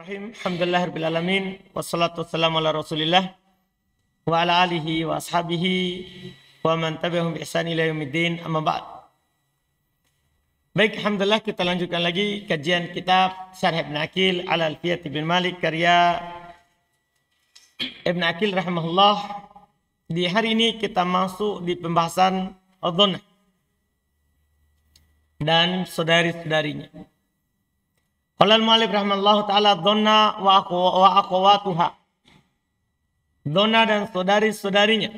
Bismillahirrahmanirrahim. Alhamdulillahirabbil alamin wassalatu wassalamu ala Rasulillah wa ala alihi wa ashabihi wa man tabi'ahum bi ihsan ila yaumiddin. Amma ba'd. Baik, alhamdulillah kita lanjutkan lagi kajian kitab Syarh Ibn Aqil ala Alfiyat bin Malik karya Ibn Aqil rahimahullah. Di hari ini kita masuk di pembahasan adh-dhannah dan saudari-saudarinya. Qala al-mu'allif rahimahullahu ta'ala dhanna wa akhawatuha. Dhanna dan saudari-saudarinya.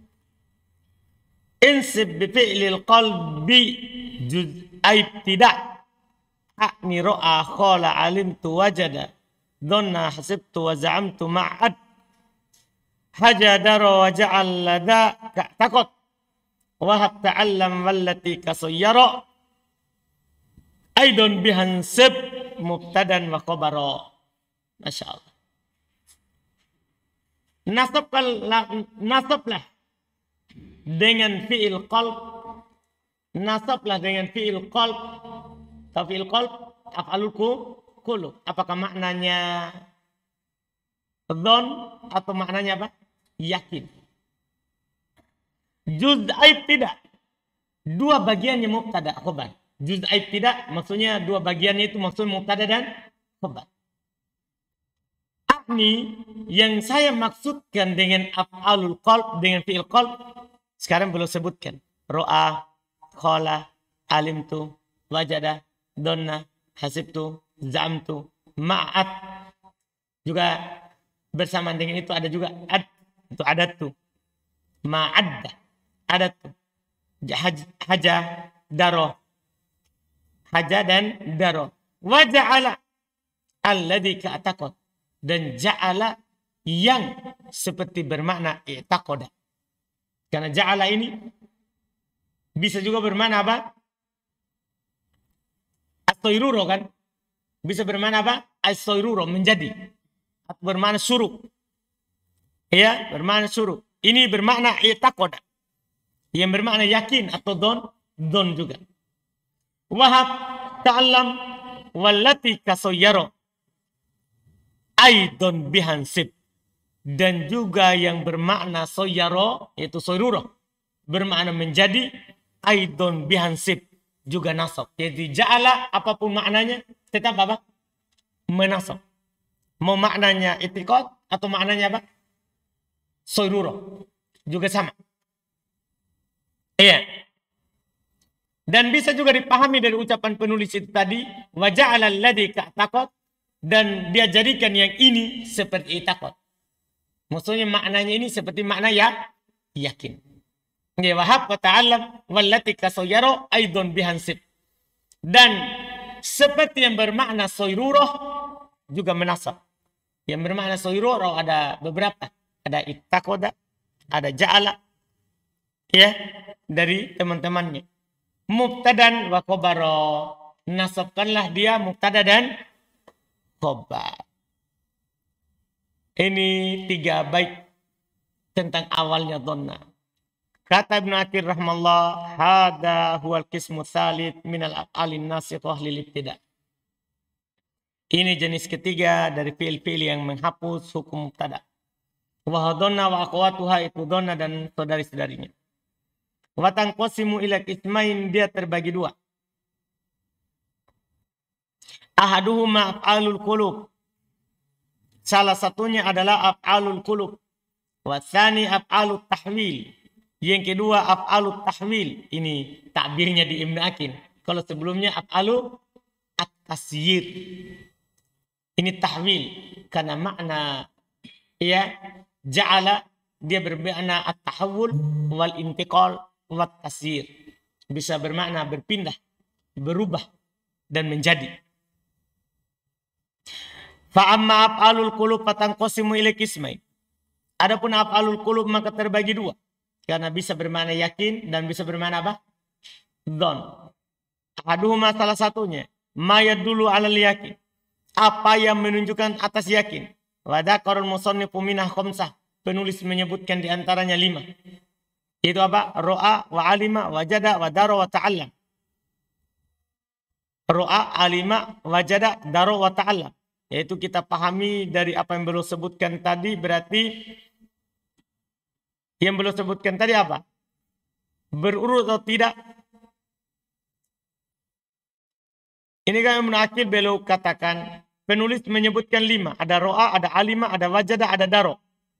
Insib bi fi'lil qalbi juz'ai ibtida'. A'ni ra'a khala alimtu wajada. Dhanna hasibtu wa za'amtu ma'ad. Hajadara wa ja'al lada ka'taqat. Wahab ta'allam wallati kasayyara. Aidon bihansib mubtadan wa khabara. Masya Allah. Nasablah dengan fi'il qalb. Nasablah dengan fi'il qalb. Atau fi'il qalb af'alul qulub. Apakah maknanya dhon atau maknanya apa? Yakin. Juz'ai tidak. Dua bagiannya mubtada khabar. Juz'ai tidak maksudnya dua bagiannya itu maksud mubtada dan khabar. Akni yang saya maksudkan dengan af'alul qalb, dengan fi'il qalb sekarang belum sebutkan. Ro'a, khala, alimtu, wajada, dhanna, hasibtu, za'amtu, ma'at. Juga bersamaan dengan itu ada juga ad, itu adatu. Ma'adda, adatu. Haja, daro. Haja dan daro. Wa ja'ala alladhi ka'taqad. Dan ja'ala yang seperti bermakna i'taqada. Karena ja'ala ini bisa juga bermakna apa? As-sayruro kan? Bisa bermakna apa? As-sayruro, menjadi. Atau bermakna syuruk. Ya, bermakna syuruk. Ini bermakna i'taqada. Yang bermakna yakin atau don juga. Wahab ta'allam wallati kasayyara aidon bihansib. Dan juga yang bermakna sayyara yaitu sayrura bermakna menjadi, aidon bihansib juga nasab. Jadi ja'ala apapun maknanya tetap apa? Menasab. Mau maknanya i'tiqad atau maknanya apa? Sayrura juga sama. Iya. Dan bisa juga dipahami dari ucapan penulis itu tadi, wa ja'ala alladhi ka'taqad, dan dia jadikan yang ini seperti i'taqad. Maksudnya maknanya ini seperti makna yakin. Ya, wahab wa ta'allam wallati kasayyara aidon bihansib. Dan seperti yang bermakna sayrurah juga menasab. Yang bermakna sayrurah ada beberapa. Ada i'taqada, ada ja'ala. Ya, dari teman-temannya. Mubtadan wa khabara. Nasabkanlah dia mubtada dan khabar. Ini tiga bait tentang awalnya dhanna. Kata Ibn Aqil rahmallah, hada huwal qismu tsalits minal af'alin nasikhah lil ibtida. Ini jenis ketiga dari fi'il-fi'il yang menghapus hukum mubtada. Wa dhanna wa akhawatuha, itu dhanna dan saudari-saudarinya. Wa tanqasimu ila qismain, dia terbagi dua. Ahaduhuma af'alul qulub. Salah satunya adalah af'alul qulub. Wa tsani af'alut tahwil. Yang kedua af'alut tahwil. Ini takbirnya di Ibn Aqil. Kalau sebelumnya af'alu at-tasyir. Ini tahwil karena makna ya ja'ala dia bermakna at-tahawul wal intiqal wat tasyir. Bisa bermakna berpindah, berubah dan menjadi. Fa amma af'alul qulub fatanqasimu ila qismain. Adapun af'alul qulub maka terbagi dua. Karena bisa bermakna yakin dan bisa bermakna apa? Dhon. Ahaduhuma, salah satunya, ma yadullu 'alal yakin. Apa yang menunjukkan atas yakin. Wa dzakarul musannifu minah khamsah. Penulis menyebutkan di antaranya 5. Itu apa? Ro'a, wa alima, wajada, wa daro, wa ta'allam. Ro'a, alima, wajada, daro, wa ta'allam. Yaitu kita pahami dari apa yang beliau sebutkan tadi, berarti yang beliau sebutkan tadi apa? Berurut atau tidak? Ini kan Ibnu Aqil beliau katakan, penulis menyebutkan 5. Ada ro'a, ada alima, ada wajada, ada daro.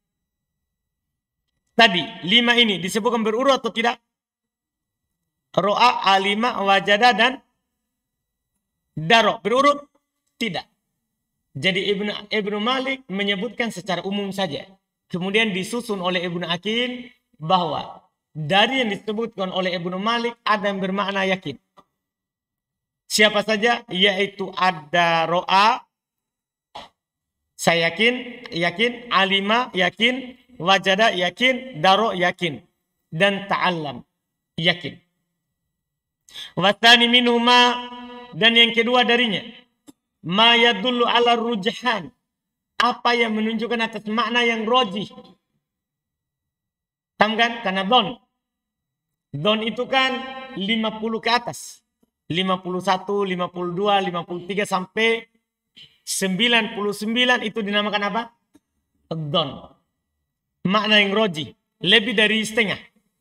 Tadi 5 ini disebutkan berurut atau tidak? Ro'a, alima, wajada, dan daro. Berurut? Tidak. Jadi Ibnu Malik menyebutkan secara umum saja. Kemudian disusun oleh Ibnu Aqil bahwa dari yang disebutkan oleh Ibnu Malik ada yang bermakna yakin. Siapa saja? Yaitu ada ro'a, saya yakin, alima, yakin, wajada, yakin, daro, yakin, dan ta'allam, yakin. Wathani minhuma, dan yang kedua darinya, ma yadullu ala rujhan, apa yang menunjukkan atas makna yang rojih. Paham kan? Karena don itu kan 50 ke atas. 51, 52, 53 sampai 99 itu dinamakan apa? Don. Makna yang roji. Lebih dari setengah.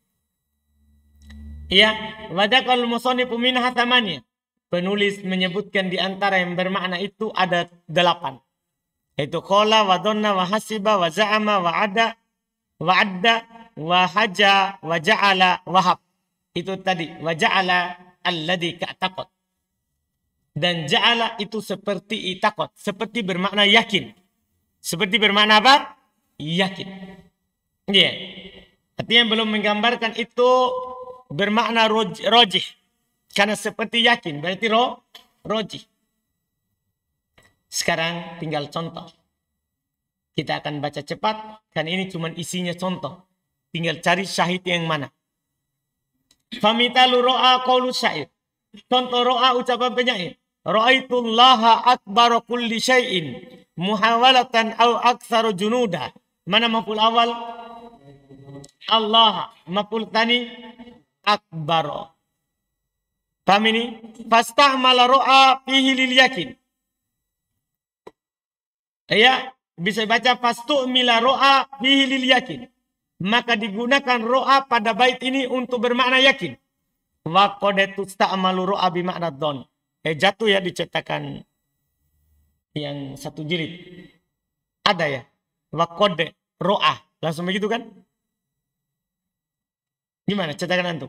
Ya, wadakal musonifu minha thamaniyah. Penulis menyebutkan di antara yang bermakna itu ada 8. Yaitu qala wa dhanna wa hasiba wa za'ama wa adda wa haja wa ja'ala wahab. Itu tadi wa ja'ala alladhi ka'taqad. Dan ja'ala itu seperti itaqad, seperti bermakna yakin. Seperti bermakna apa? Yakin. Iya. Yeah. Artinya belum menggambarkan itu bermakna rojih. Karena seperti yakin, berarti rojih. Sekarang tinggal contoh. Kita akan baca cepat, kan ini cuma isinya contoh. Tinggal cari syahid yang mana. Famitalu ro'a qawlu syair. Contoh ro'a ucapan penyair. Ra'aitullaha akbar kulli syai'in muhawalatan au aktsaru junuda. Mana maf'ul awal? Allah. Maf'ul tsani akbar. Paham ini? Fasta'mala ro'a fihi lil yakin. Ya, bisa baca fastu'mila ro'a fihi lil yakin. Maka digunakan ro'a pada bait ini untuk bermakna yakin. Wa qad tusta'malu ro'a bimakna dhon. Jatuh ya dicetakan yang 1 jilid. Ada ya. Wa qad ro'a. Langsung begitu kan? Gimana cetakan antum?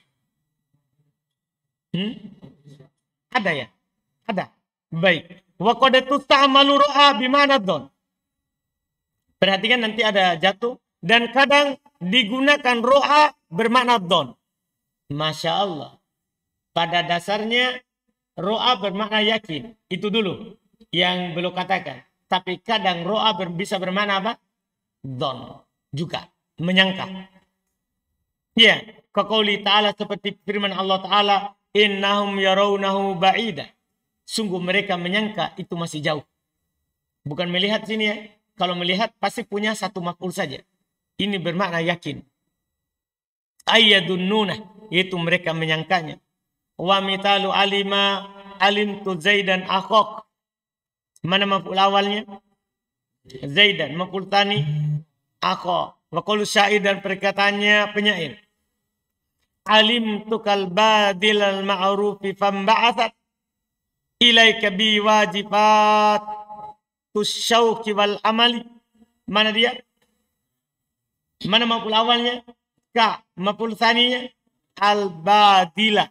Ada ya? Ada. Baik. Wa qad tusta'malu ro'a bimakna dhon. Perhatikan nanti ada jatuh. Dan kadang digunakan ro'a bermakna don. Masya Allah. Pada dasarnya ro'a bermakna yakin. Itu dulu yang belum katakan. Tapi kadang ro'a bisa bermakna apa? Don. Juga. Menyangka. Ya. Kaqauli ta'ala seperti firman Allah Ta'ala. Innahum yarawnahu ba'ida. Sungguh mereka menyangka itu masih jauh. Bukan melihat sini ya. Kalau melihat pasti punya 1 maf'ul saja. Ini bermakna yakin. Ayyadunnuna, itu mereka menyangkanya. Wa mitalu alima alimtu Zaidan akhok. Mana maf'ul awalnya? Zaidan. Maf'ul tsani akhok. Wa qaulu syair, dan perkataannya penyair. Alimtu kal badilal ma'rufi famba'athat ilaika bi wajibat tusyauqi wal amali. Mana dia? Mana maf'ul awalnya? Ka. Maf'ul tsaninya al-badila.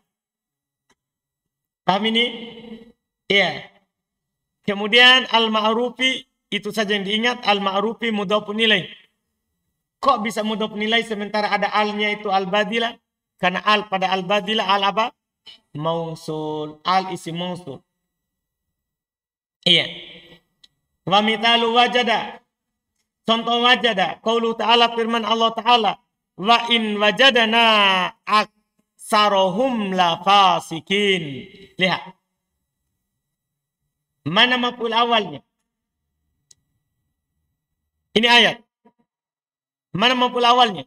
Paham ini? Iya. Kemudian al-ma'rufi itu saja yang diingat. Al-ma'rufi mudhafun ilaih. Kok bisa mudhafun ilaih sementara ada alnya itu al-badila? Karena al pada al-badila al apa? Mausul. Al isim mausul. Iya. Wa mitalu wajada. Contoh wajada, qaulu ta'ala, firman Allah Ta'ala, wa in wajadana aksarohum la fasikin. Lihat. Mana maf'ul awalnya? Ini ayat. Mana maf'ul awalnya?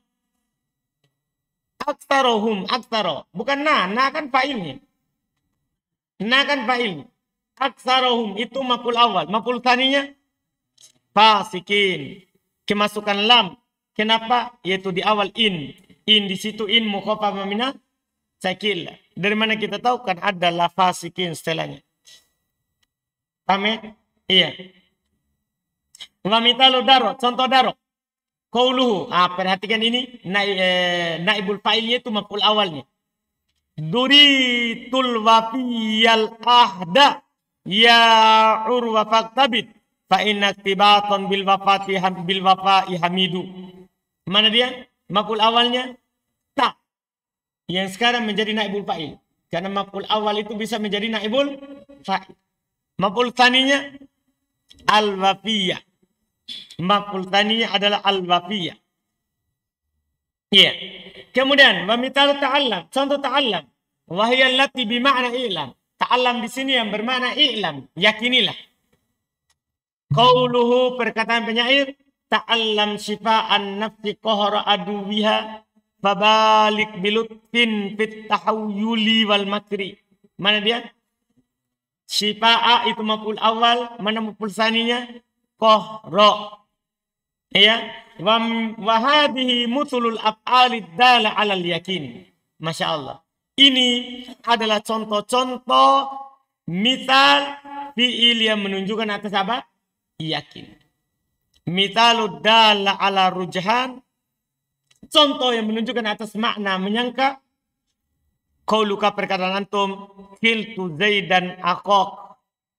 Aksarohum, aksaro. Bukan na kan fa'ilnya. Na kan fa'ilnya. Aksarohum itu maf'ul awal. Maf'ul tsaninya fasikin. Kemasukan lam. Kenapa? Yaitu di awal in. In di situ in mukhaffafah minal sakil. Dari mana kita tahu? Kan ada la fasikin setelahnya. Paham ya? Iya. Wa mitalu daro, contoh daro. Qauluhu. Perhatikan ini naibul fa'ilnya itu maf'ul awalnya. Duritul wafiyal ahda ya urwa faktabit fa inna tibaton bil wafa'i hamidu. Mana dia? Maf'ul awalnya ta, yang sekarang menjadi naibul fa'il. Karena maf'ul awal itu bisa menjadi naibul fa'il. Maf'ul tsaninya al-wafiyah. Maf'ul tsaninya adalah al-wafiyah. Iya. Kemudian wa mithal ta'allam, contoh ta'allam. Wa hiya allati bi ma'na i'lam. Ta'allam di sini yang bermakna i'lam, yakinilah. Qauluhu, perkataan penyair, ta'allam shifa'an nafsi qahra aduwiha fabalik bilutfin fit tahayyuli wal makri. Mana dia? Shifa'a itu maf'ul awal, mana maf'ul tsaninya? Qahra. Ya, wa hadhihi mutulul af'alid dala 'alal yakin. Masya Allah. Ini adalah contoh-contoh misal fi'il yang menunjukkan atas apa? Yakin. Mithalud dala 'ala rujhan. Contoh yang menunjukkan atas makna menyangka. Qauluka, perkataan antum, khiltu zaidan akhok.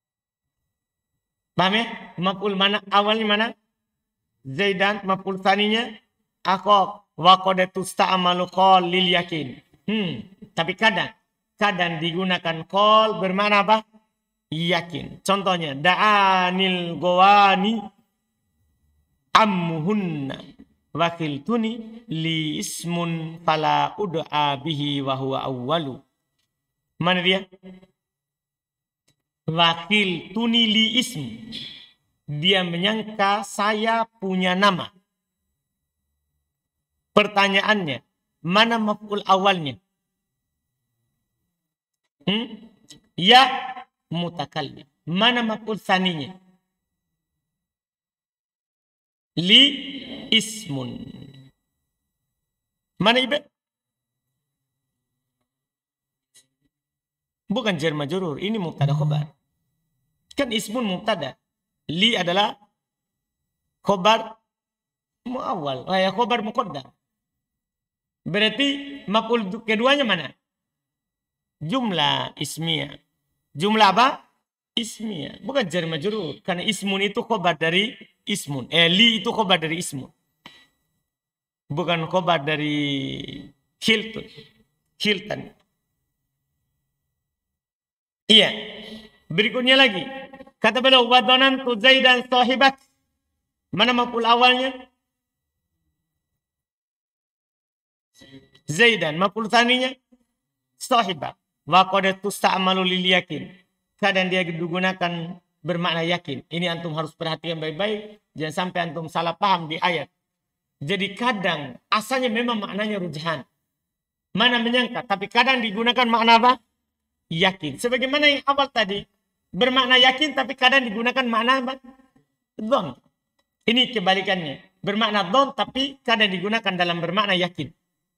Paham ya? Maf'ul mana awalnya mana? Zaidan, maf'ul tsaninya akhok. Wa qad tusta'malu qol lil yakin. Tapi kadang digunakan qol bermakna apa? Yakin. Contohnya da'anil gowani ammuhunna wakiltuni li ismun fala ud'a bihi wa huwa awwalu. Mana dia? Wakiltuni li ism. Dia menyangka saya punya nama. Pertanyaannya, mana maf'ul awalnya? Ya mutakallim. Mana maf'ul tsaninya? Li ismun. Mana ibe? Bukan jar majrur, ini mubtada khabar. Kan ismun mubtada. Li adalah khobar muawwal, khobar muqaddam. Berarti maf'ul keduanya mana? Jumlah ismiyah. Jumlah apa? Ismiyah. Bukan jar majrur. Karena ismun itu khobar dari ismun. Li itu khobar dari ismun. Bukan khobar dari khiltan. Iya. Berikutnya lagi. Kata beliau, wa dhanantu zaidan sahibak. Mana maf'ul awalnya? Zaidan. Maf'ul tsaninya sahibak. Wa qad tusta'malu lil yakin. Kadang dia digunakan bermakna yakin. Ini antum harus perhatikan baik-baik. Jangan sampai antum salah paham di ayat. Jadi kadang asalnya memang maknanya rujhan. Mana menyangka. Tapi kadang digunakan makna apa? Yakin. Sebagaimana yang awal tadi. Bermakna yakin tapi kadang digunakan makna apa? Dhon. Ini kebalikannya. Bermakna dhon tapi kadang digunakan dalam bermakna yakin.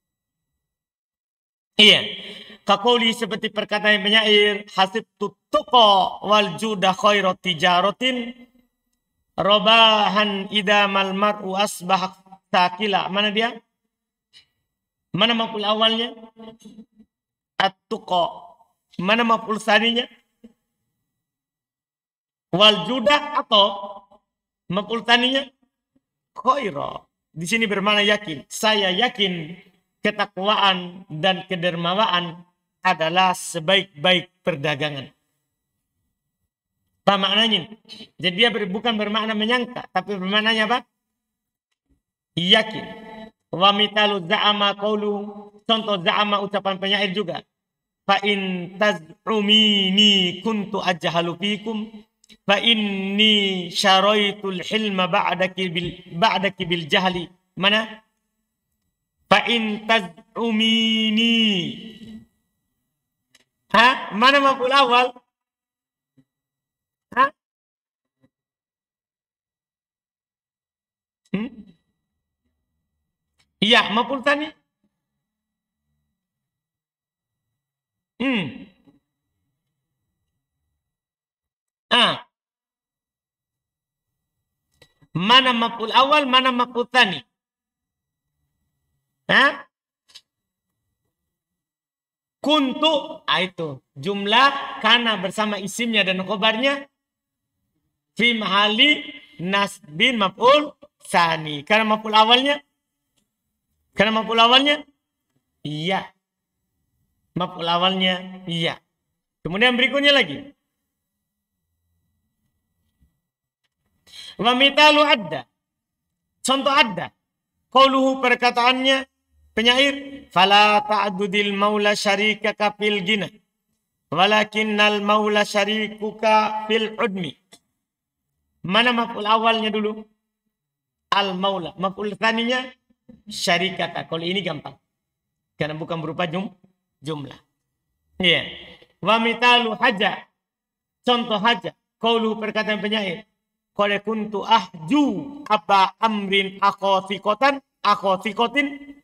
Iya. Kaqouli, seperti perkataan penyair, hasibtu tuqa wal juda khairat tijaratin robahan idamal mar'u asbah sakila. Mana dia? Mana maf'ul awalnya? At-tuqa. Mana maf'ul tsaninya? Wal juda atau maf'ul tsaninya? Khaira. Di sini bermakna yakin. Saya yakin ketakwaan dan kedermawaan adalah sebaik-baik perdagangan. Apa maknanya? Jadi dia bukan bermakna menyangka, tapi bermaknanya apa? Yakin. Wa mitalu za'ama qaulu. Contoh za'ama ucapan penyair juga. Fa in taz'umini kuntu ajhalu fikum fa inni syaraitul hilma ba'daki bil jahli. Mana? Fa in taz'umini. Mana maf'ul awal? Hmm? Iya, maf'ul tsani. Hmm. Ah, mana maf'ul awal, mana maf'ul tsani? Hah? Kuntu, itu jumlah kana bersama isimnya dan khobarnya fi mahali nasbin maf'ul tsani. Karena maf'ul awalnya iya. Maf'ul awalnya iya. Kemudian berikutnya lagi. Wa mitalu adda. Contoh adda. Qauluhu perkataannya penyair, fala ta'dudil maula syarikaka fil gina walakinnal maula syarikuka fil udmi. Mana maf'ul awalnya dulu? Al maula. Maf'ul tsaninya syarikaka. Kalau ini gampang. Karena bukan berupa jumlah. Iya. Wa mitalu haja. Contoh haja. Qauluhu perkataan penyair. Qad kuntu ahju aba amrin akhotikotin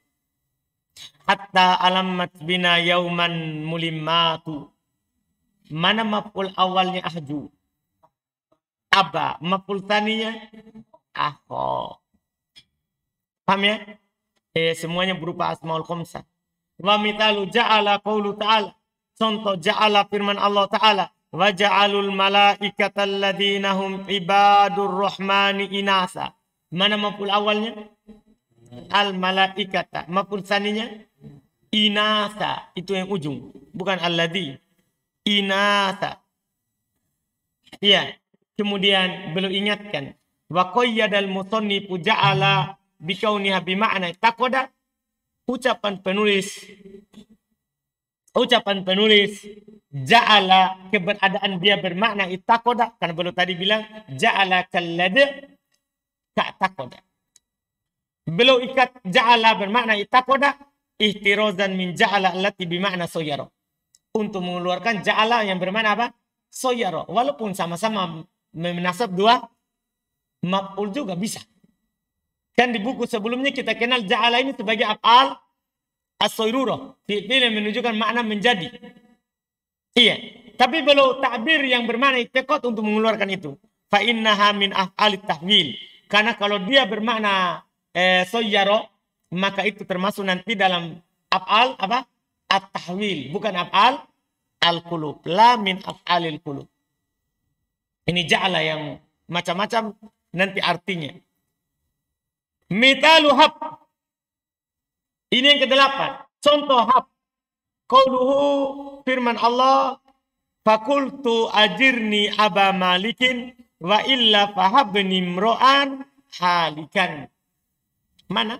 hatta alamat bina yauman mulimatu. Mana maf'ul awalnya ahju? Aba. Maf'ul tsaninya akho. Paham ya? Semuanya berupa asmaul khamsah. Wa mitalu ja'ala qaulu ta'ala. Contoh ja'ala firman Allah Ta'ala. Wa ja'alul malaikata alladhina hum ibadur rahmani inasa. Mana maf'ul awalnya? Al malaikata. Maf'ul tsaninya inasa. Itu yang ujung, bukan alladhi. Inasa. Iya. Kemudian beliau ingatkan, wa qayyadal musannifu ja'ala bikauniha bima'na taqada. Ucapan penulis ja'ala keberadaan dia bermakna ittaqada, karena beliau tadi bilang ja'ala kalladhi ka'taqada. Beliau ikat ja'ala bermakna ittaqada ihtirozan min ja'ala allati bimakna soyaro, untuk mengeluarkan ja'ala yang bermakna apa? Soyaro. Walaupun sama-sama menasab dua maf'ul juga bisa. Kan di buku sebelumnya kita kenal ja'ala ini sebagai af'al as-soyrurah, fi'il yang menunjukkan makna menjadi. Iya, tapi belum takbir yang bermakna itikad untuk mengeluarkan itu. Fa innaha min af'alit tahwil. Karena kalau dia bermakna soyyaro, maka itu termasuk nanti dalam af'al apa? At-tahwil, bukan af'al al-qulub. La min af'alil qulub. Ini ja'ala yang macam-macam nanti artinya. Mitalu hab. Ini yang kedelapan. Contoh hab. Qauluhu firman Allah, fakultu ajirni aba malikin wa illa fahabni mro'an halikan. Mana?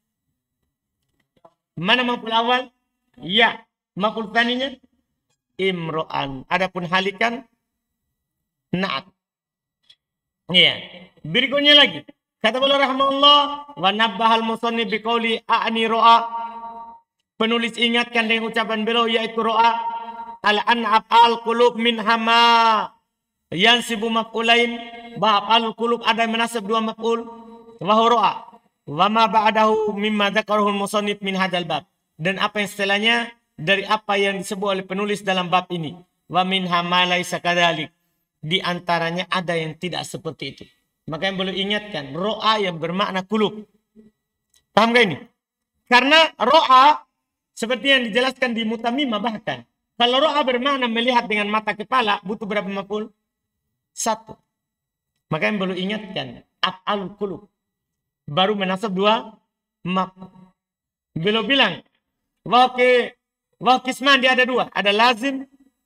Mana maf'ul awal? Ya. Maf'ul tsaninya imro'an. Adapun halikan na'at. Iya. Berikutnya lagi. Kata beliau rahimahullah, wa nabbahal musannif biqauli a'ni ro'a. Penulis ingatkan dengan ucapan beliau yaitu ro'a. Al-an'ab al-qulub min hama yansibu maf'ulain. Bahwa al-qulub ada menasab dua maf'ul. Wa ro'a. Wa ma ba'dahu mimma dzakarahu musannif min hadzal bab. Dan apa yang setelahnya dari apa yang disebut oleh penulis dalam bab ini. Wa min hama laisa kadzalik. Di antaranya ada yang tidak seperti itu. Maka yang boleh ingatkan, ro'a yang bermakna kulub. Paham gak ini? Karena ro'a, seperti yang dijelaskan di Mutamimah bahkan. Kalau ro'a bermakna melihat dengan mata kepala, butuh berapa maf'ul? 1. Maka yang boleh ingatkan, af'al kulub. Baru menasab 2 maf'ul. Beliau bilang, kisman dia ada 2. Ada lazim.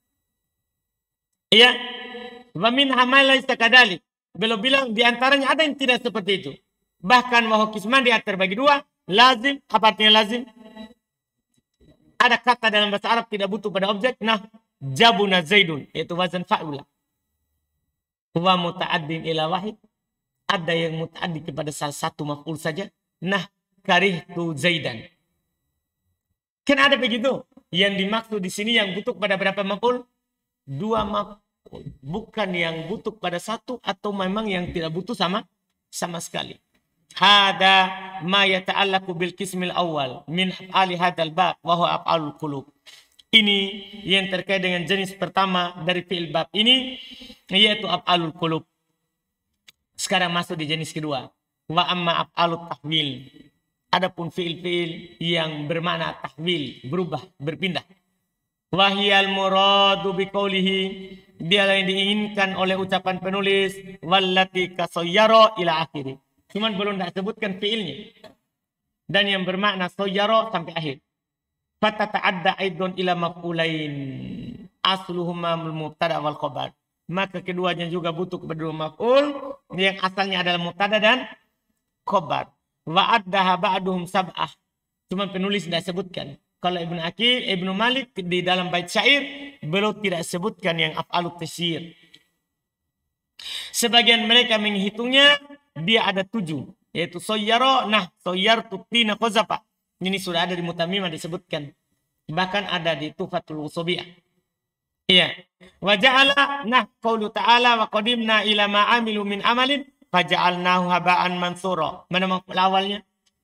Iya. Wa min hamalai sakadalik. Beliau bilang di antaranya ada yang tidak seperti itu. Bahkan wahyu kisman dia terbagi 2. Lazim, apa artinya lazim? Ada kata dalam bahasa Arab tidak butuh pada objek. Nah, jabuna zaidun, yaitu wazan fa'ula. Wa muta'addin ila wahid. Ada yang muta'addi kepada salah satu maf'ul saja. Nah, karihtu zaidan. Kan ada begitu. Yang dimaksud di sini yang butuh pada berapa maf'ul? 2 maf'ul. Bukan yang butuh pada 1 atau memang yang tidak butuh sama sekali. Hada ma yata'allaqu bil qismil awal min af'ali hadzal bab wa huwa af'alul qulub. Ini yang terkait dengan jenis pertama dari fi'il bab ini, yaitu af'alul qulub. Sekarang masuk di jenis kedua. Wa amma af'alut tahwil. Adapun fi'il-fi'il yang bermakna tahwil, berubah, berpindah. Wahiyal muradu biqaulihi, dialah yang diinginkan oleh ucapan penulis wallati kasayyara ila akhiri. Cuman belum tak sebutkan fi'ilnya. Dan yang bermakna sayyara sampai akhir. Fatata'adda aidon ila maf'ulain asluhuma mubtada wal khabar. Maka keduanya juga butuh kepada dua maf'ul yang asalnya adalah mubtada dan khabar. Wa addaha ba'duhum sab'ah. Cuman penulis tidak sebutkan. Kalau Ibnu Aqil, Ibnu Malik di dalam bait syair beliau tidak sebutkan yang af'alut tasyir. Sebagian mereka menghitungnya dia ada 7, yaitu sayyara, nah sayyartu tina qazafa. Ini sudah ada di Mutamimah disebutkan. Bahkan ada di Tufatul Usubiyah. Iya. Wa ja'ala, nah qaulu ta'ala wa qadimna ila ma amilu min amalin faja'alnahu haba'an mansura. Mana maf'ul awalnya?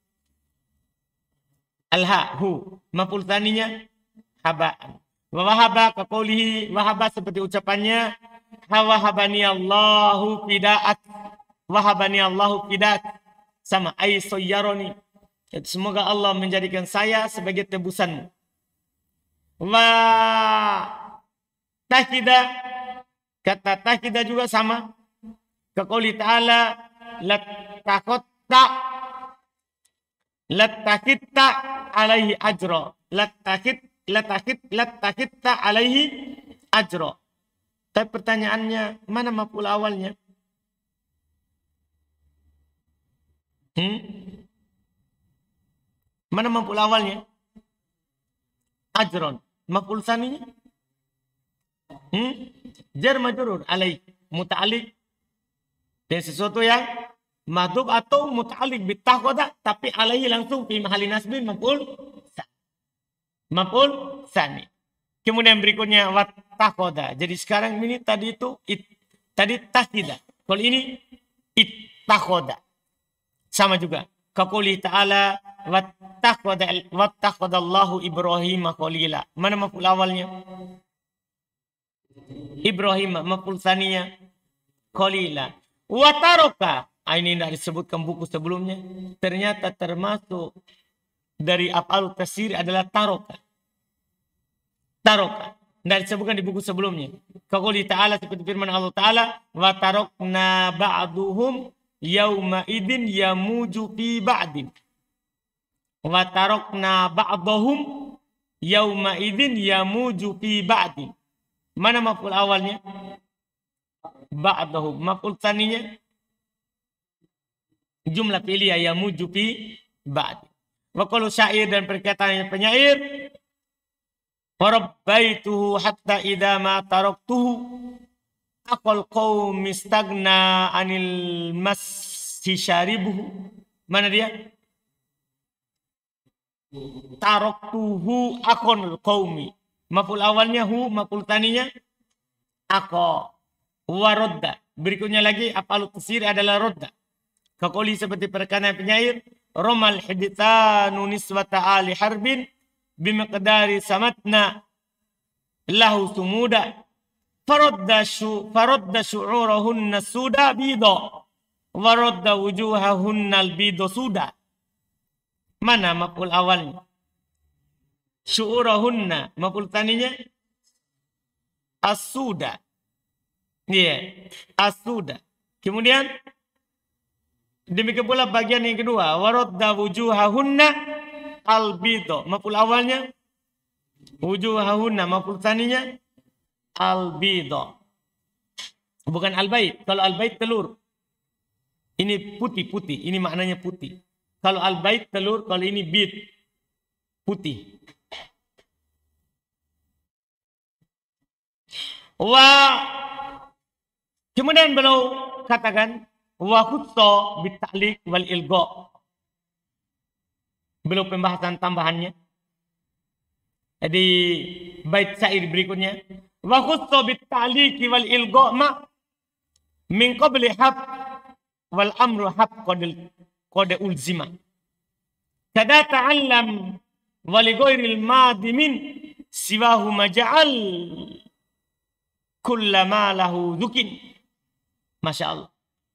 Alha, hu. Maf'ul tsaninya haba'an. Wa wahaba ka qoulihi, wahaba seperti ucapannya wahabani Allahu fida'ak. Wahabani Allahu fida'ak. Sama ay sayyaroni. Semoga Allah menjadikan saya sebagai tebusanmu. Wa tahkida, kata tahkida juga sama. Kaqouli ta'ala lattakitta alaihi ajra. Lattakitta alaihi ajra. Tapi pertanyaannya, mana maf'ul awalnya? Mana maf'ul awalnya? Ajron. Maf'ul tsaninya? Jar majrur alaih, muta'alliq dan sesuatu yang madhuf atau muta'alliq bitahqada tapi alaihi langsung fi mahalli nasbin maf'ul tsani. Kemudian berikutnya wattaqada. Jadi sekarang ini tadi itu tadi tahkida. Kalau ini ittaqada. Sama juga. Kaqouli ta'ala wattaqadallahu Ibrahim khalila. Mana maf'ul awalnya? Ibrahim, maf'ul tsaninya khalila. Wa taraka. Ini tidak disebutkan buku sebelumnya. Ternyata termasuk dari af'al tasyir adalah taraka. Taraka. Tidak disebutkan di buku sebelumnya. Kaqouli ta'ala seperti firman Allah Ta'ala wa tarakna ba'duhum yauma idin yamuju fi ba'din. Wa tarakna ba'dahum yauma idin yamuju fi ba'din. Mana maf'ul awalnya? Ba'dahum. Maf'ul tsaninya jumlah fi'liyah yamuju fi ba'din. Wa qalu syair dan perkataannya penyair Warabbaituhu hatta idza ma taraktuhu aqal qaumi istagna anil massi syaribuhu. Mana dia? Taraktuhu aqal qaumi. Maf'ul awalnya hu, maf'ul tsaninya aqa. Waradda. Berikutnya lagi af'alut tasyir adalah radda. Kaqouli seperti perkataan penyair Romal hiditanu niswata ali harbin bimiqdari samatna lahu sumuda faradda syu'urahunna suda bida waradda wujuhahunna albido suda. Mana maf'ul awalnya? Syu'urahunna, maf'ul tsaninya as-suda. Iya, as-suda. Kemudian demikian pula bagian yang kedua, waradda wujuhahunna al-bido. Maf'ul awalnya wujuhahunna, maf'ul tsaninya al-bido. Bukan al-bait. Kalau al-bait telur. Ini putih-putih, ini maknanya putih. Kalau al-bait telur, kalau ini bid putih. Kemudian beliau katakan wa khutta bita'liq wal ilgha. Belum pembahasan tambahannya di bait syair berikutnya. Wa khutta bita'liq wal ilgha ma min qabli hab wal amru hab qadil qad ulzima. Kada ta'allam wa li ghairil madi min siwahu maja'al kullama lahu dhukin. Masya Allah.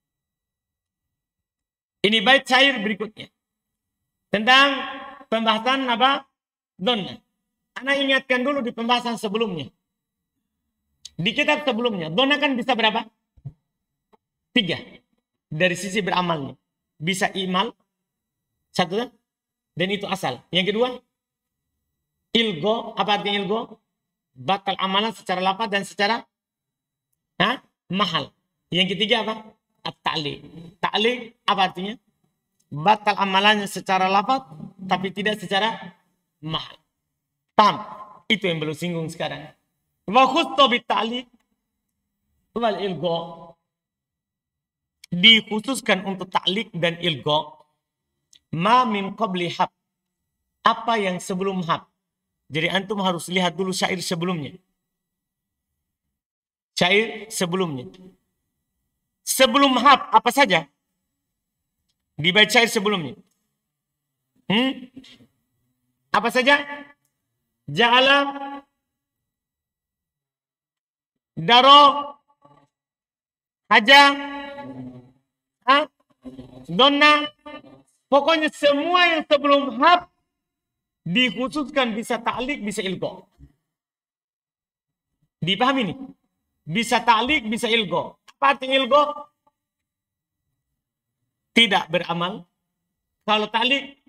Ini bait syair berikutnya. Tentang pembahasan apa? Donna. Ana ingatkan dulu di pembahasan sebelumnya. Di kitab sebelumnya, donna kan bisa berapa? 3. Dari sisi beramalnya. Bisa imal. 1. Dan itu asal. Yang kedua, ilgo. Apa artinya ilgo? Batal amalan secara lafaz dan secara mahal. Yang ketiga apa? At-ta'liq. Ta'liq apa artinya? Batal amalannya secara lafaz tapi tidak secara mahal. Paham? Itu yang belum singgung sekarang. Wa khutta bit-ta'liq wal ilgo. Dikhususkan untuk ta'liq dan ilgo. Ma min qabli hab. Apa yang sebelum hab. Jadi antum harus lihat dulu syair sebelumnya. Syair sebelumnya. Sebelum hab apa saja? Di bait syair sebelumnya. Apa saja? Ja'ala, daro, haja, donna. Pokoknya semua yang sebelum hab dikhususkan bisa ta'liq, bisa ilgo. Dipahami nih? Bisa ta'liq, bisa ilgo. Apa artinya ilgo? Tidak beramal. Kalau ta'liq,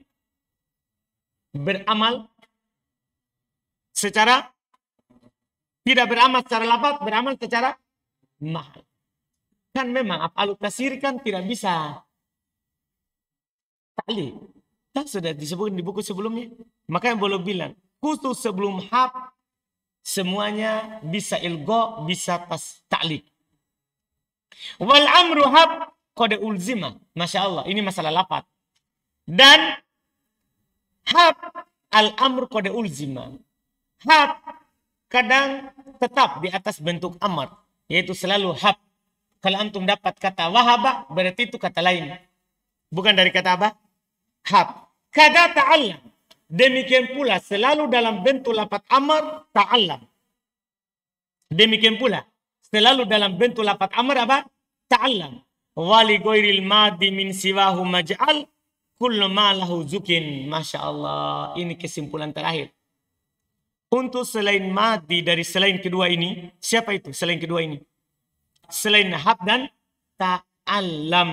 beramal secara tidak beramal secara lafaz, beramal secara mahal. Kan memang af'alut tasir kan tidak bisa ta'liq. Kan sudah disebut di buku sebelumnya. Makanya boleh bilang, khusus sebelum hab semuanya bisa ilgo, bisa ta'liq. Wal amru hab qad ulzima. Masya Allah, ini masalah lafaz. Dan hab al-amr qad ulzima. Hab kadang tetap di atas bentuk amar, yaitu selalu hab. Kalau antum dapat kata wahaba, berarti itu kata lain. Bukan dari kata apa? Hab. Kada ta'allam. Demikian pula selalu dalam bentuk lafaz amar, ta'allam. Demikian pula selalu dalam bentuk lafaz amar apa? Ta'allam. Wali ghairil madi min siwahu maj'al kullu ma lahu zukin. Masya Allah. Ini kesimpulan terakhir. Untuk selain madi dari selain kedua ini, siapa itu selain kedua ini? Selain hab dan ta'allam.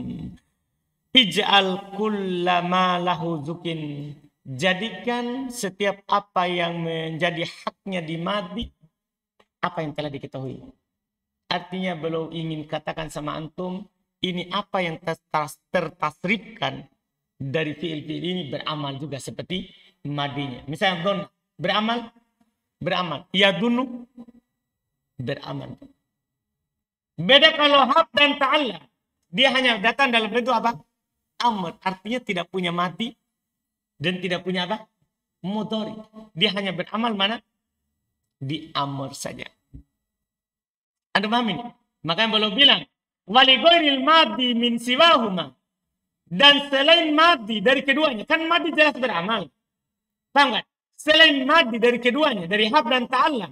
Ij'al kulla ma lahu zukin. Jadikan setiap apa yang menjadi haknya di madi, apa yang telah diketahui. Artinya belum ingin katakan sama antum, ini apa yang tertasrifkan dari fi'il-fi'il ini beramal juga seperti madinya. Misalnya don beramal. Yadunu beramal. Beda kalau hab dan ta'allam. Dia hanya datang dalam bentuk apa? Amr. Artinya tidak punya madi dan tidak punya apa? Mudhari. Dia hanya beramal mana? Di amr saja. Anda paham ini? Makanya belum bilang wali ghairil madi min siwahuma. Dan selain madi dari keduanya. Kan madi jelas beramal. Paham kan? Selain madi dari keduanya, dari hab dan ta'allam,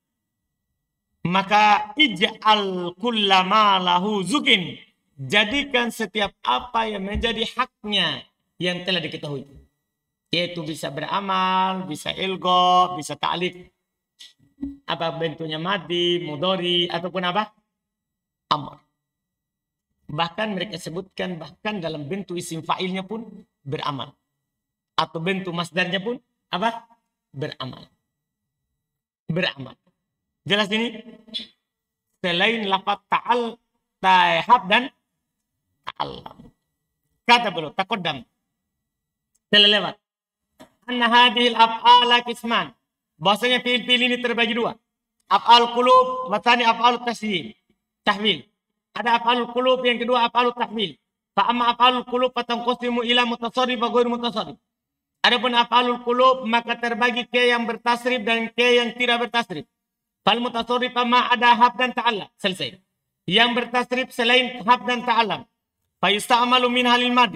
maka ij'al kullama lahu zukin. Jadikan setiap apa yang menjadi haknya yang telah diketahui. Yaitu bisa beramal, bisa ilgo, bisa ta'liq. Apa bentuknya madi, mudhari, ataupun apa? Amr. Bahkan mereka sebutkan bahkan dalam bentuk isim fa'ilnya pun beramal. Atau bentuk masdarnya pun apa? Beramal. Beramal. Jelas ini? Selain lafaz ta'hab dan ta'allam. Kata beliau, taqaddam. Telah lewat. Anna hadhil af'ala qisman. Bahasanya fi'il ini terbagi dua. Af'al qulub, matani af'al tahwil. Ada af'al qulub, yang kedua af'al tahwil. Fa amma af'al qulub fatanqasimu ila mutasarrif wa ghairu mutasarrif. Adapun af'alul qulub maka terbagi ke yang bertasrif dan ke yang tidak bertasrif. Fal mutasarrif ma ada hab dan ta'allam. Selesai. Yang bertasrif selain hab dan ta'allam. Fa yusta'malu min halil madi.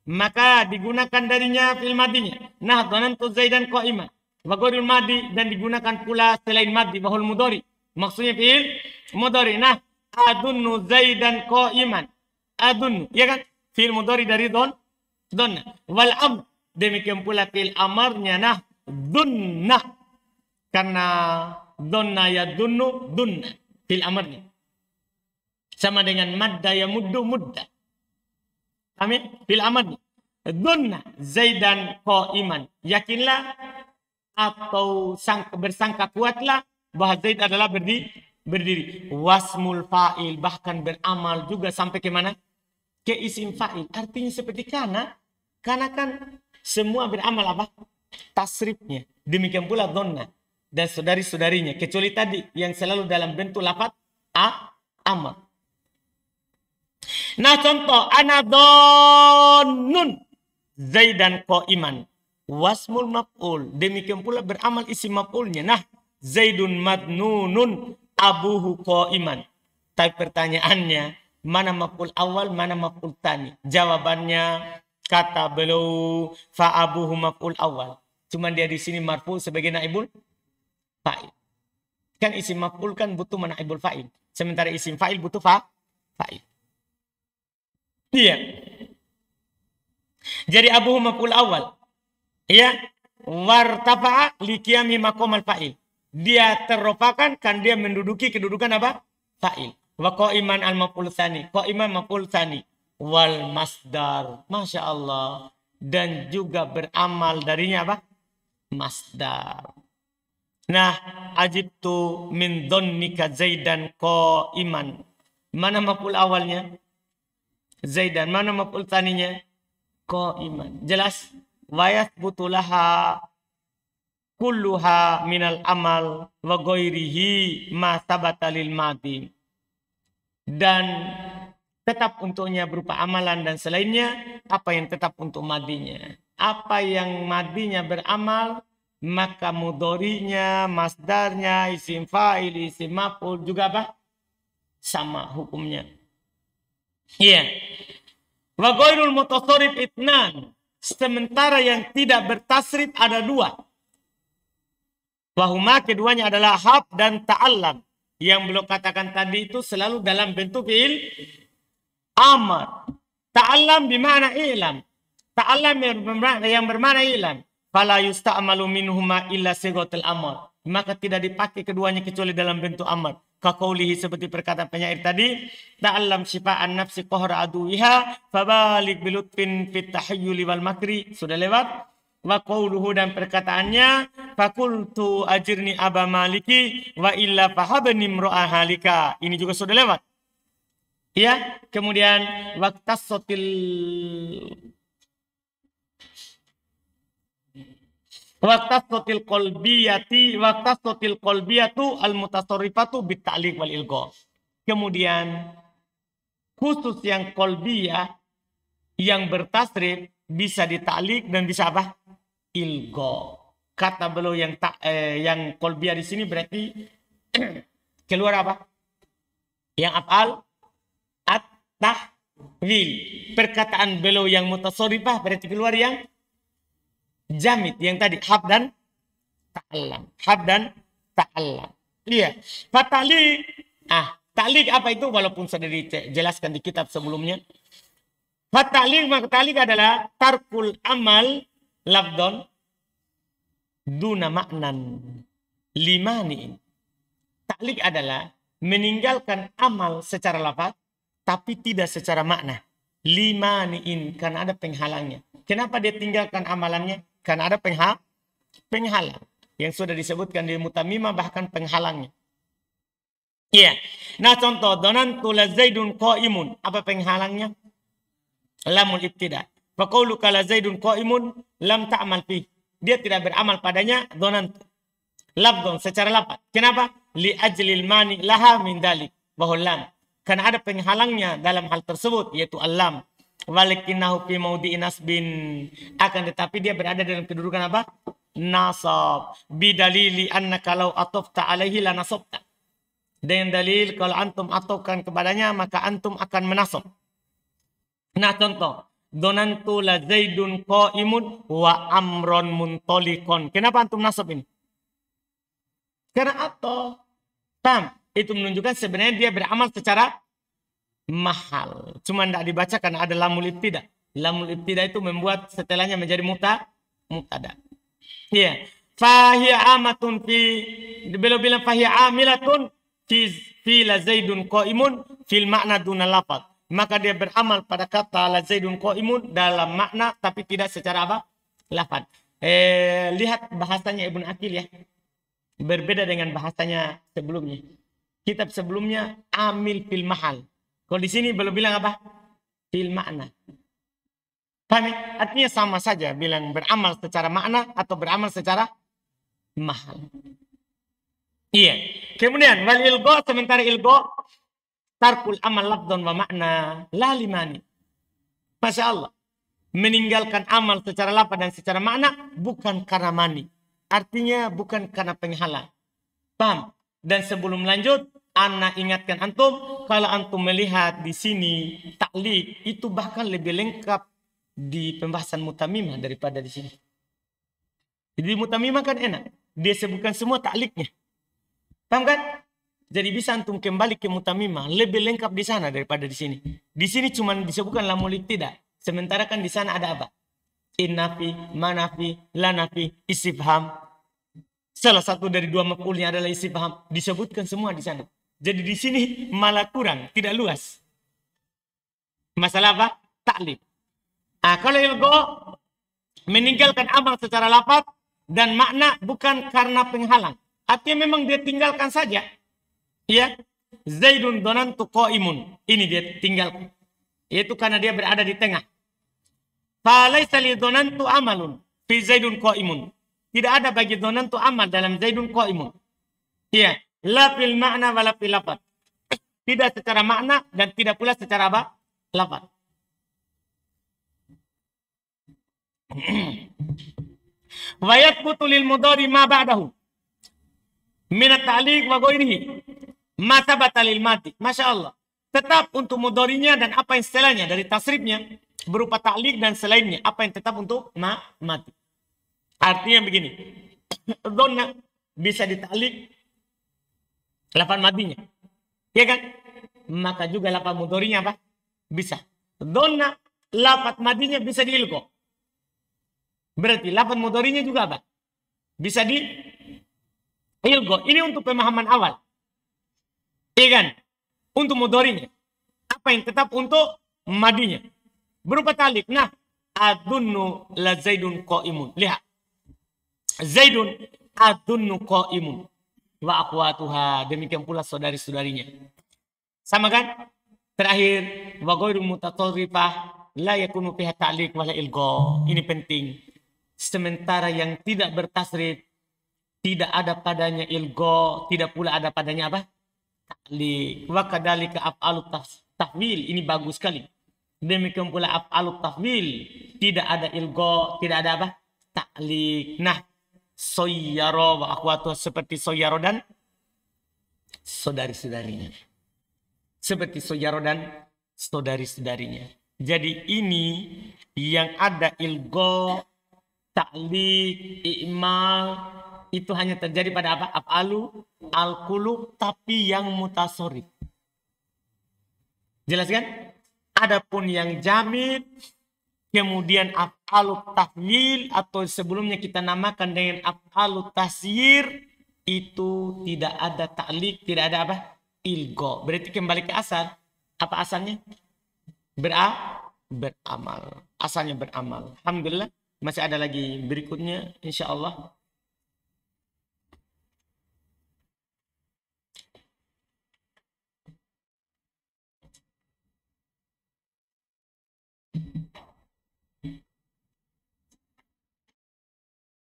maka digunakan darinya fil madinya. Nah, dhanantu Zaidan qa'iman. Wa ghairul madi, dan digunakan pula selain madi bahul mudhari. Maksudnya fil mudhari. Nah, adunnu Zaidan qa'iman. Adunnu, ya kan? Fil mudhari dari donna. Wal amr, demikian pula fil amarnya nah dunnah. Karena donna ya dunnu dunna fil amarnya. Sama dengan madda ya muddu mudda. Amin. Fil amarnya. Dunna Zaidan qa'iman. Yakinlah atau bersangka kuatlah bahwa Zaid adalah berdiri. Wasmul fa'il, bahkan beramal juga sampai ke mana? Ke isim fa'il. Artinya seperti kana. Karena kan semua beramal apa? Tasrifnya. Demikian pula donna dan saudari-saudarinya. Kecuali tadi yang selalu dalam bentuk lafaz amal. Nah, contoh ana dhannun Zaidan qa'iman. Wasmul maf'ul. Demikian pula beramal isim maf'ulnya. Nah, Zaidun madnunun abuhu qa'iman. Tapi pertanyaannya, mana maf'ul awal, mana maf'ul tani? Jawabannya kata beliau fa abuhu maf'ul awal. Cuman dia di sini marfu sebagai naibul fa'il. Kan isim maf'ul kan butuh naibul fa'il. Sementara isim fa'il butuh fa'il. Iya. Jadi abuhu maf'ul awal. Ya, wartafa'a liqiyami maqamal fa'il. Dia terrofakan kan dia menduduki kedudukan apa? Fa'il. Wa qa'iman al maf'ul tsani. Qa'iman maf'ul tsani. Wal masdar. Masya Allah. Dan juga beramal darinya apa? Masdar. Nah, ajibtu min dhannika Zaidan qa'iman. Mana maf'ul awalnya? Zaidan. Mana maf'ul tsaninya? Qa'iman. Jelas? Wa yathbutu laha kulluha minal amal wa ghairihi ma sabata lil madi. Dan tetap untuknya berupa amalan dan selainnya apa yang tetap untuk madinya. Apa yang madinya beramal, maka mudhari'nya, masdarnya, isim fa'il, isim maf'ul juga apa? Sama hukumnya. Iya. Wa ghairul mutasarrif itnan. Sementara yang tidak bertasrif ada dua. Wahuma keduanya adalah hab dan ta'allam. Yang belum katakan tadi itu selalu dalam bentuk fi'il amar. Ta'allam bimana ilam. Ta'allam yang bermakna ilam. Fala yusta'malu minhuma illa sigatul amar. Maka tidak dipakai keduanya kecuali dalam bentuk amar. Kaqaulihi seperti perkataan penyair tadi, ta'allam syifa'an nafsi qahra aduwiha fabalik bilutfin fit tahayyuli wal makri. Sudah lewat. Wa qauluhu dan perkataannya fakultu ajirni aba maliki wa illa fahabni imra'a halika. Ini juga sudah lewat. Ya, kemudian waqtasotil qalbiyatu al mutasarrifatu bit ta'liq wal ilgha. Kemudian khusus yang qalbiyah yang bertasrif bisa ditaklik dan bisa apa? Ilgha. Kata beliau yang qalbiyah di sini berarti keluar apa? Yang af'al at-tahwil. Perkataan beliau yang mutasarrifah berarti keluar yang jamid, yang tadi hab dan ta'allam. Hab dan ta'allam. Iya. Fatali. Ta'liq apa itu? Walaupun sudah dijelaskan di kitab sebelumnya. Fatali, maka ta'liq adalah tarkul amal lafdon duna maknan limani'in. Ta'liq adalah meninggalkan amal secara lafaz tapi tidak secara makna. Limani'in, karena ada penghalangnya. Kenapa dia tinggalkan amalannya? Karena ada penghalang. Yang sudah disebutkan di mutamimah bahkan penghalangnya. Iya. Nah contoh. Dhanantu la Zaidun qa'imun. Apa penghalangnya? Lamul ibtida. Fa qauluka la Zaidun qa'imun lam ta'mal fi. Dia tidak beramal padanya. Dhanantu. Lafdhon secara lafaz. Kenapa? Li ajlil mani laha min dalik. Bahwa lam. Karena ada penghalangnya dalam hal tersebut. Yaitu al-lam. Walikinahu fi maudhi'in nasbin, akan tetapi dia berada dalam kedudukan apa? Nasab. Bidalili annaka law atafta alaihi la nasabta. Dengan dalil kalau antum atofkan kepadanya maka antum akan menasab. Nah contoh, Donantu la Zaidun qa'imun wa amron muntolikon. Kenapa antum nasab ini? Karena atau. Paham? Itu menunjukkan sebenarnya dia beramal secara mahal. Cuma tidak dibaca karena ada lamul ibtida. Lamul ibtida itu membuat setelahnya menjadi mutada. Iya. Fahiya amatun fi, beliau bilang fahiya amilatun fi la Zaidun qa'imun fil makna duna lafaz. Maka dia beramal pada kata la Zaidun qa'imun dalam makna tapi tidak secara apa? Lafaz. Lihat bahasanya Ibnu Aqil ya. Berbeda dengan bahasanya sebelumnya. Kitab sebelumnya amil fil mahal. Kalau di sini belum bilang apa? Fil makna. Paham ya? Artinya sama saja bilang beramal secara makna atau beramal secara mahal. Iya. Kemudian wal ilgo, sementara ilgo tarkul amal lafdhan wa makna la limani. Masya Allah. Meninggalkan amal secara lafaz dan secara makna bukan karena mani. Artinya bukan karena penghalang. Paham? Dan sebelum lanjut, ana ingatkan antum, kalau antum melihat di sini taklik itu bahkan lebih lengkap di pembahasan mutamimah daripada di sini. Jadi mutamimah kan enak, dia sebutkan semua takliknya. Paham kan? Jadi bisa antum kembali ke mutamimah, lebih lengkap di sana daripada di sini. Di sini cuma disebutkan lamul ibtida. Sementara kan di sana ada apa? Innafi, manafi, lanafi, istifham. Salah satu dari dua maf'ulnya adalah istifham. Disebutkan semua di sana. Jadi di sini malah kurang, tidak luas. Masalah apa? Taklif. Nah, kalau ilgo meninggalkan amal secara lafaz dan makna bukan karena penghalang. Artinya memang dia tinggalkan saja. Ya. Zaidun donantu qa'imun. Ini dia tinggalkan. Yaitu karena dia berada di tengah. Falaisa li donantu amalun fi Zaidun qa'imun. Tidak ada bagi donantu amal dalam Zaidun qa'imun. Iya, la fil makna wala fil lafaz. Tidak secara makna dan tidak pula secara apa? Lafaz. Wa yathbutu lil mudhari ma ba'dahu min at-ta'liq wa ghairihi ma thabata lil mati. Masya Allah. Tetap untuk mudharinya dan apa yang setelahnya dari tasrifnya berupa ta'liq dan selainnya, apa yang tetap untuk mati. Artinya begini, donna bisa ditaklik lafaz madinya, ya kan? Maka juga lafaz mudhari'nya apa? Bisa. Donna lafaz madinya bisa diilgo. Berarti lafaz mudhari'nya juga apa? Bisa diilgo. Ini untuk pemahaman awal, ya kan? Untuk mudhari'nya, apa yang tetap untuk madinya berupa taklik. Nah, adunnu la Zaidun qa'imun. Lihat. Zaidun adunnu qa'imun wa akhwatuha, demikian pula saudari-saudarinya. Sama kan? Terakhir, wa ghairu mutatarrifah la yakunu fiha ta'liq wala ilgha. Ini penting. Sementara yang tidak bertasrif tidak ada padanya ilgha, tidak pula ada padanya apa? Ta'liq. Wa kadzalika af'alut tafwil. Ini bagus sekali. Demikian pula af'alut tafwil tidak ada ilgha, tidak ada apa? Ta'liq. Nah, soyyaro wa akhwatu, seperti soyyaro dan saudari-saudarinya. Seperti soyyaro dan saudari-saudarinya. Jadi ini yang ada ilgo, ta'liq, i'mal itu hanya terjadi pada apa? Af'alu, al-qulub, tapi yang mutasorif. Jelas kan? Adapun yang jamid, kemudian af'alut tafwil atau sebelumnya kita namakan dengan af'alut tasyir, itu tidak ada ta'liq, tidak ada apa? Ilgo. Berarti kembali ke asal. Apa asalnya? Beramal. Asalnya beramal. Alhamdulillah. Masih ada lagi berikutnya. Insya Allah.